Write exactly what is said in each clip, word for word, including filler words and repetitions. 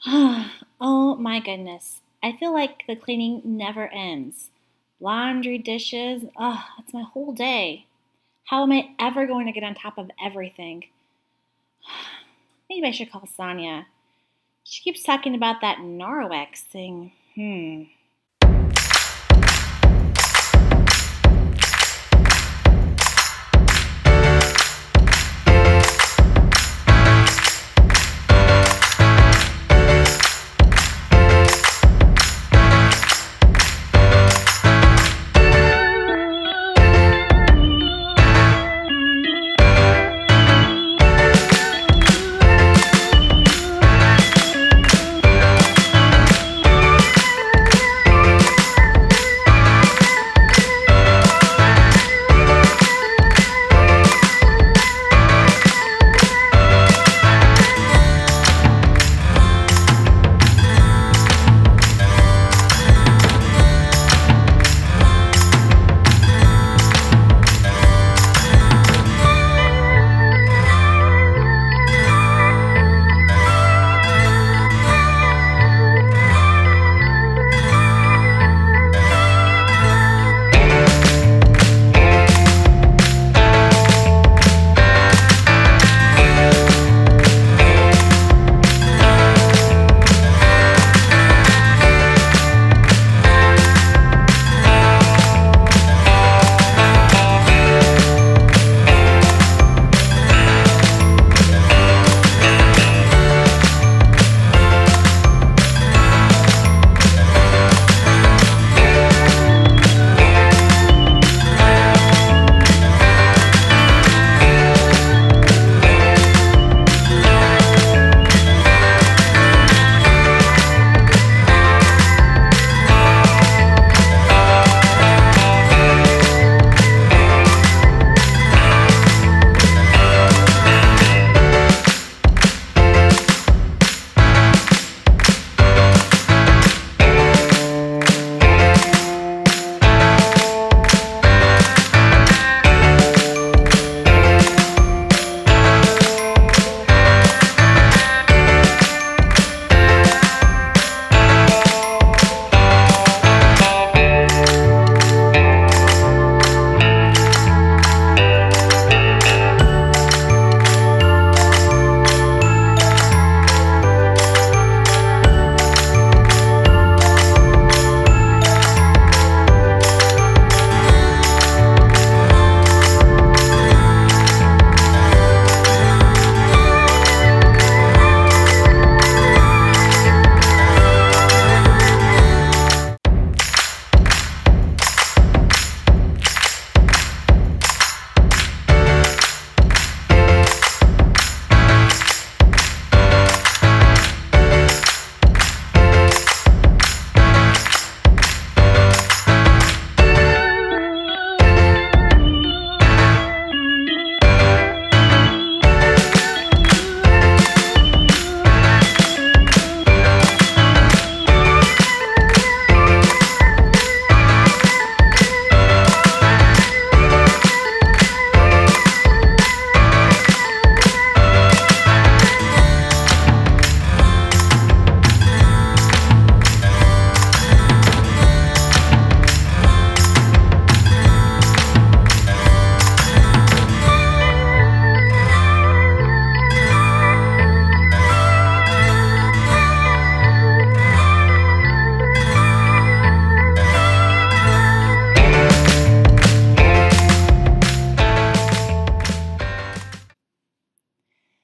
Oh my goodness. I feel like the cleaning never ends. Laundry, dishes, ugh, that's my whole day. How am I ever going to get on top of everything? Maybe I should call Sonia. She keeps talking about that Norwex thing. Hmm.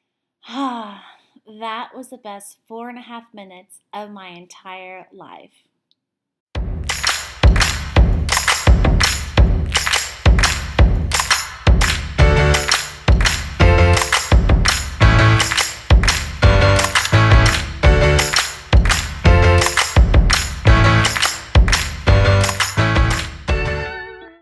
That was the best four and a half minutes of my entire life.